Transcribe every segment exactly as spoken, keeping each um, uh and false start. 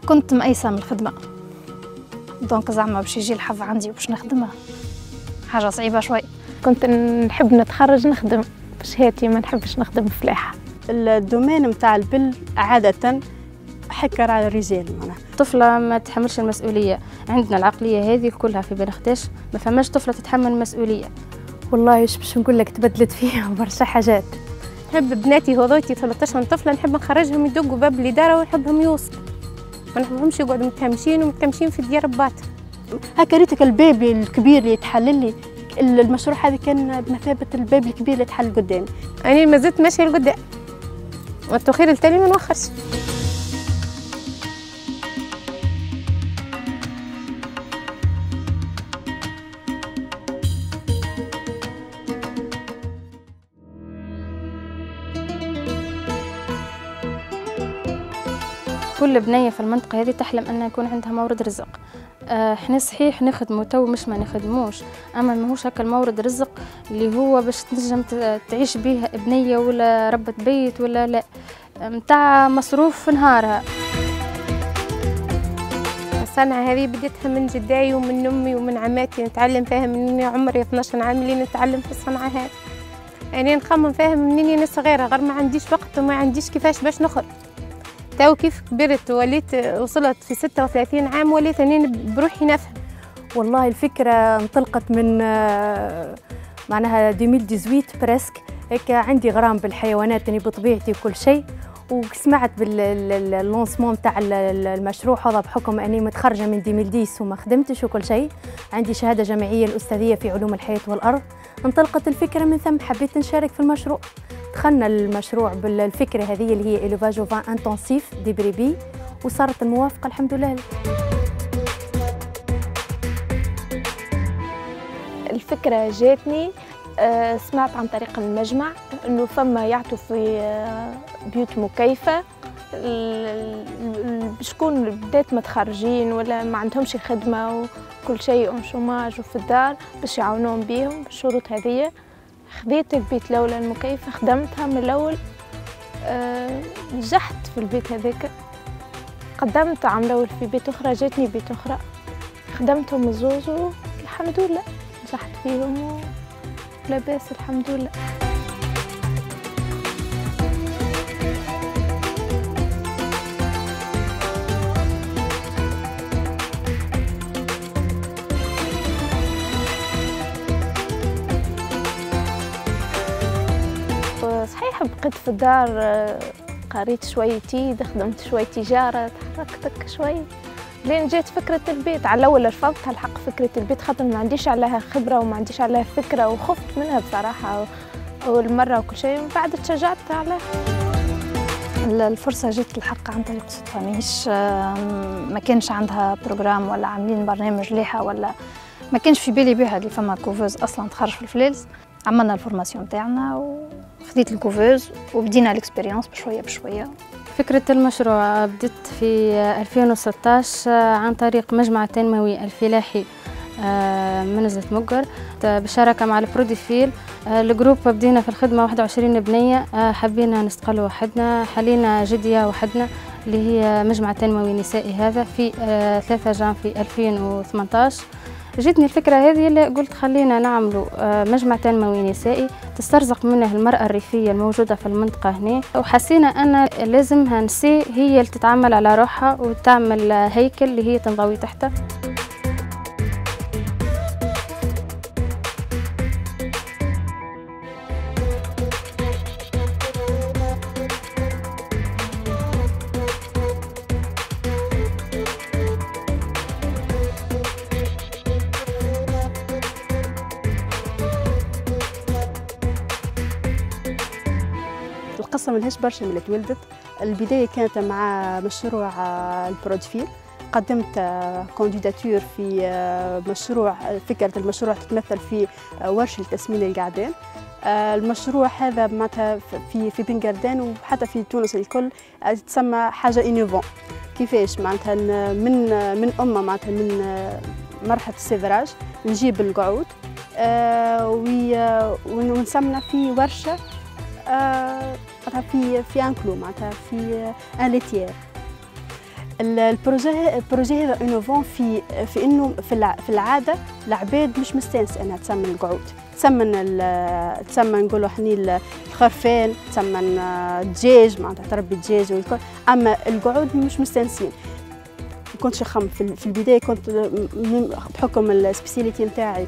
كنت مأيسة من الخدمة، دونك زعما باش يجي الحظ عندي وباش نخدمها حاجة صعيبة شوي. كنت نحب نتخرج نخدم بشهادتي، ما نحبش نخدم فلاحة. الدومين متاع البل عادة حكر على الرجال. معناها طفلة ما تتحملش المسؤولية، عندنا العقلية هذه كلها في بني خديش، ما فماش طفلة تتحمل المسؤولية. والله ايش باش نقول لك، تبدلت فيها برشا حاجات. نحب بناتي هذوتي ثلاثة عشر طفلة نحب نخرجهم يدقوا باب الإدارة ونحبهم يوصلوا، ما نحبهمش يقعدوا متهمشين ومتهمشين في ديار رباتهم. هكا ريتك الباب الكبير اللي يتحلل لي، المشروع هذا كان بمثابة الباب الكبير اللي يتحل قدامي. أنا ما زلت ماشية لقدام، والتأخير التالي ما نوخرش. كل بنية في المنطقة هذه تحلم أن يكون عندها مورد رزق. احنا صحيح نخدمو تو مش ما نخدموش، اما ماهوش هكا المورد رزق اللي هو باش تنجم تعيش به بنية ولا ربة بيت ولا لا، متاع مصروف في نهارها. الصنعة هذه بديتها من جداي ومن امي ومن عماتي، نتعلم فيها من عمري اثناش عام اللي نتعلم في الصنعة هذه. يعني نخمم فيها منين انا صغيرة، غير ما عنديش وقت وما عنديش كيفاش باش نخرج. تو كيف كبرت وليت وصلت في ستة وثلاثين عام وليت أني بروحي نفهم. والله الفكرة انطلقت من معناها ألفين وثمانية عشر بريسك، هيك عندي غرام بالحيوانات أني بطبيعتي وكل شيء، وسمعت باللونسمون تاع المشروع هذا بحكم أني متخرجة من ألفين وعشرة وما خدمتش وكل شيء، عندي شهادة جامعية الأستاذية في علوم الحياة والأرض. انطلقت الفكرة من ثم حبيت نشارك في المشروع. دخلنا المشروع بالفكرة هذه اللي هي إليفاج أو فان انتنسيف دي بريبي، وصارت الموافقة الحمد لله. الفكرة جاتني سمعت عن طريق المجمع انه فما يعطوا في بيوت مكيفة شكون بدات متخرجين ولا ما عندهمش خدمة وكل شيء اون شوماج وفي الدار باش يعاونوهم بيهم بالشروط هذه. خذيت البيت الأولى المكيفة، خدمتها من الأول، أه نجحت في البيت هذاك. قدمت عام الأول في بيت أخرى، جاتني بيت أخرى، خدمتهم الزوز والحمد لله نجحت فيهم ولا بأس الحمد لله. صحيح بقيت في الدار، قريت شويتي، خدمت شوية تجارة، تحركتك شوي لين جات فكرة البيت. على الأول رفضتها الحق فكرة البيت، خاطر ما عنديش عليها خبرة وما عنديش عليها فكرة وخفت منها بصراحة أول مرة وكل شيء، ومن بعد تشجعت عليها. الفرصة جت الحق عن طريق صدفة، ماهيش ما كانش عندها بروجرام ولا عاملين برنامج ليها ولا ما كانش في بالي بها اللي فما كوفوز أصلا تخرج في الفليلز. عملنا الفورماسيون تاعنا وخديت الكوفوز وبدينا الاكسبيريونس بشويه بشويه. فكرة المشروع بدت في ألفين وستة عشر عن طريق مجمع تنموي الفلاحي من نزلة مقر بالشراكة مع البروديفيل. الجروب بدينا في الخدمة واحد وعشرين بنية، حبينا نستقل وحدنا، حلينا جدية وحدنا اللي هي مجمع تنموي نسائي هذا في ثلاثة جان في ألفين وثمانية عشر. جتني الفكرة هذه اللي قلت خلينا نعملوا مجمع تنموي نسائي تسترزق منه المرأة الريفية الموجودة في المنطقة هنا، وحسينا أن لازمها نساء هي اللي تتعامل على روحها وتعمل هيكل اللي هي تنضوي تحته. القصة ملهاش برشا من اللي تولدت. البداية كانت مع مشروع البرودفيل، قدمت كونديداتور في مشروع، فكرة المشروع تتمثل في ورشة تسمين القعدان. المشروع هذا معناتها في في بنغردان وحتى في تونس الكل تسمى حاجة إنوفون. كيفاش معناتها من من أمة معناتها من مرحلة السيفراج نجيب القعود ونسمنا في ورشة في في انكلو معناتها في ان ليتيير. البروجي البروجي هذا انوفون في في انه في في العاده العباد مش مستانسه انها تسمن القعود، تسمن تسمن نقولوا حني الخرفان، تسمن الدجاج معناتها تربي الدجاج والكل، اما القعود مش مستانسين. ما كنتش نخمم في البدايه، كنت بحكم السبيسياليتي نتاعي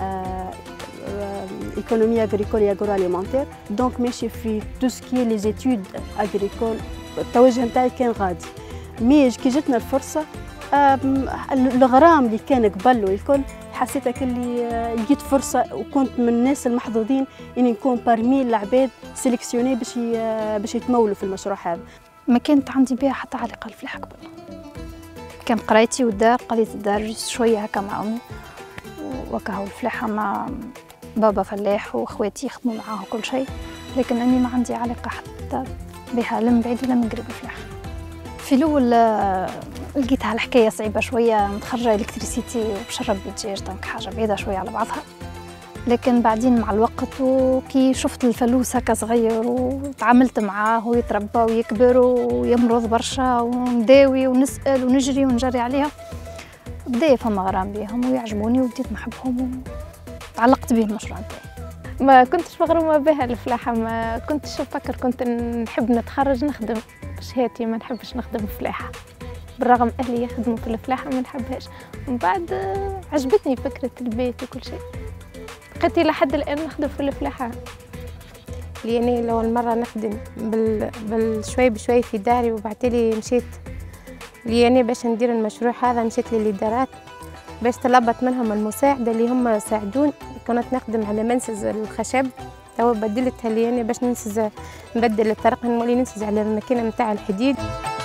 ايكونومي اغريكول اغرو اليمونتير، دونك ماشي في تو سكي لي زيتود اغريكول، التوجه نتاعي كان غادي. مي كي جاتنا الفرصه الغرام اللي كان قبل والكل حسيتك اللي لقيت فرصه، وكنت من الناس المحظوظين اني نكون بارمي العباد سيليكسيوني باش باش يتمولوا في المشروع هذا. ما كانت عندي بها حتى علاقه الفلاحه قبل، كان قرايتي والدار قضيت الدار شويه هكا مع امي وكهو الفلاحه مع بابا فلاح واخواتي يخدموا معاه كل شيء، لكن اني ما عندي علاقه حتى بها لا من بعيد ولا من قريب الفلاحه. في الاول لقيتها الحكايه صعيبه شويه، متخرجه الكتريسيتي وباش نربي الدجاج دونك حاجه بعيده شويه على بعضها، لكن بعدين مع الوقت وكي شفت الفلوس هكا صغير وتعاملت معاه ويتربى ويكبر ويمرض برشا ونداوي ونسال ونجري ونجري عليها، بدا فما غرام بيهم ويعجبوني وبديت نحبهم وتعلقت به المشروع نتاعي. ما كنتش مغرومه بها الفلاحه، ما كنتش نفكر، كنت نحب نتخرج نخدم بشهادتي، ما نحبش نخدم فلاحه بالرغم اهلي يخدموا في الفلاحه ما نحبهاش. ومن بعد عجبتني فكره البيت وكل شيء، بقيت لحد الان نخدم في الفلاحه. لاني لأول مرة نخدم بال... بالشوي بشوي في داري، وبعدين مشيت لاني باش ندير المشروع هذا مشيت للإدارات باش طلبت منهم المساعدة اللي هم ساعدون. كنت نخدم على منسز الخشب، تو بدلتها لاني باش ننسز نبدل الطرق، نولي ننسز على الماكينة متاع الحديد.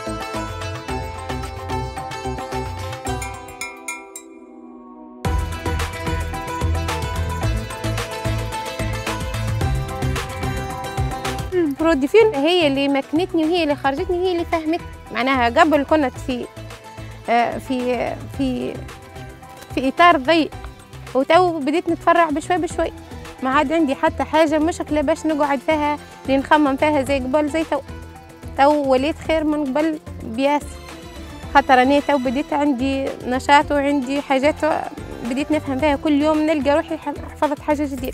برودفيل هي اللي مكنتني وهي اللي خرجتني، هي اللي فهمت معناها. قبل كنت في في في في اطار ضيق، وتو بديت نتفرع بشوي بشوي، ما عاد عندي حتى حاجه مشكله باش نقعد فيها اللي نخمم فيها زي قبل زي تو. تو وليت خير من قبل بياس، خاطر انا تو بديت عندي نشاط وعندي حاجات بديت نفهم فيها كل يوم، نلقى روحي حفظت حاجه جديده.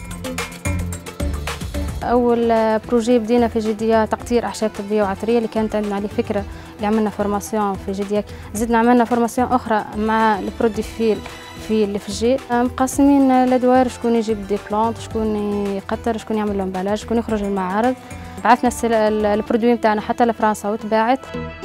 أول بروجي بدينا في جدية تقطير أعشاب طبية وعطرية، اللي كانت عندنا عليه فكرة اللي عملنا فورماسيون في جدية، زدنا عملنا فورماسيون أخرى مع البروديفيل في اللي في الجي، مقسمين الأدوار، شكون يجيب دي بلانت، شكون يقطر، شكون يعمل لومبالاج، شكون يخرج المعارض. بعثنا البرودوي نتاعنا حتى لفرنسا وتباعت.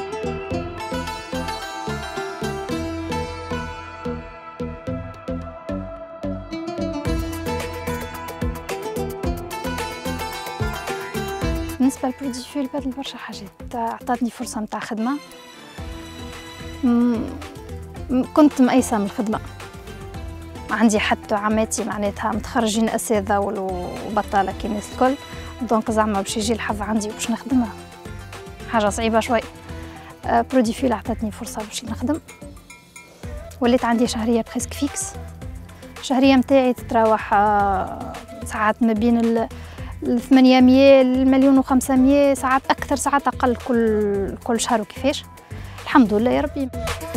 بالنسبه للبروديفيل بدل برشا حاجات، عطاتني فرصه نتاع خدمه، كنت مأيسه من الخدمه، عندي حتى عماتي معناتها متخرجين اساتذه وبطاله كي الناس الكل، دونك زعما باش يجي الحظ عندي وباش نخدمها حاجه صعيبه شوي. بروديفيل عطاتني فرصه باش نخدم، وليت عندي شهريه بريسك فيكس. الشهريه نتاعي تتراوح ساعات ما بين ال ثمانمية المليون وخمسمية، ساعات أكثر ساعات أقل كل كل شهر وكيفاش. الحمد لله يا ربي.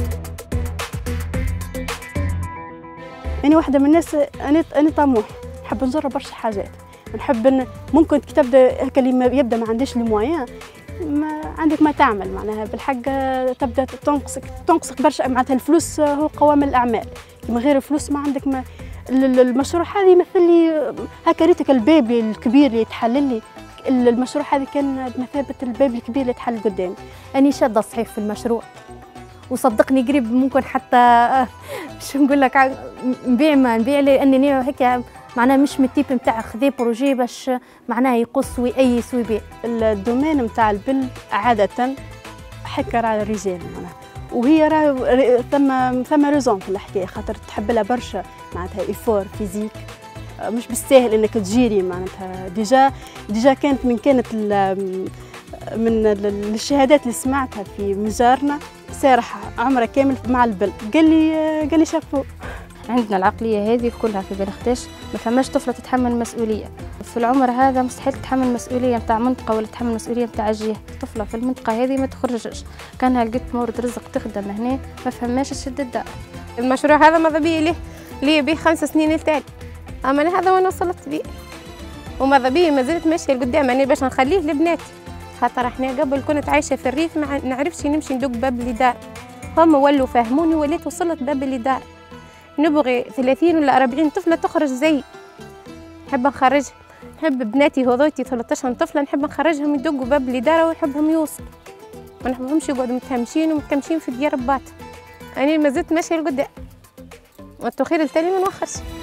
أنا واحدة من الناس، أنا أنا طموح، نحب نجرب برشا حاجات، نحب إن ممكن كي تبدا هكا اللي يبدا ما عندهاش الموايان، ما عندك ما تعمل معناها بالحق تبدا تنقصك تنقصك برشا، معناتها الفلوس هو قوام الأعمال، من غير الفلوس ما عندك ما. المشروع هذا يمثل لي هكا ريتك الباب الكبير اللي يتحل لي، المشروع هذا كان بمثابه الباب الكبير اللي يتحل قدامي. اني شاده صحيح في المشروع، وصدقني قريب ممكن حتى شو نقول لك نبيع ما نبيع، لاني هيك معناها مش من التيب نتاع خذي بروجي باش معناها يقص ويقيس ويبيع. الدومين نتاع البل عاده حكر على الرجال معناها، وهي راه ثم ثم ريزون في الحكايه، خاطر تحب لها برشا معناتها ايفور فيزيك، مش بالساهل انك تجيري معناتها. ديجا ديجا كانت من كانت من الشهادات اللي سمعتها في مجارنا سارح عمره كامل مع البل، قال لي قال لي شافو. عندنا العقلية هذه كلها في بين خديش، ما فماش طفلة تتحمل مسؤولية في العمر هذا، مستحيل تتحمل مسؤولية متاع منطقة ولا تتحمل مسؤولية متاع جهة. طفلة في المنطقة هذه ما تخرجش، كانها لقيت مورد رزق تخدم هنا ما فماش تشد الدار. المشروع هذا ماذا بيه ليه ليه بيه خمس سنين التالي، أما أنا هذا وين وصلت بيه، وماذا بيه ما زلت ماشية لقدام، يعني باش نخليه لبناتي، خاطر احنا قبل كنت عايشة في الريف ما نعرفش نمشي ندق باب اللي دار، هم ولوا فهموني وليت وصلت باب اللي دار. نبغي ثلاثين ولا أربعين طفلة تخرج زي، نحب نخرج، نحب بناتي هذوتي ثلاثة عشر طفلة نحب نخرجهم يدقوا باب اللي دار ونحبهم يوصلوا، ما نحبهمش يقعدوا متهمشين ومتكمشين في ديار ربات. أنا ما زلت ماشية لقدام، والتخير التالي ما نوخرش.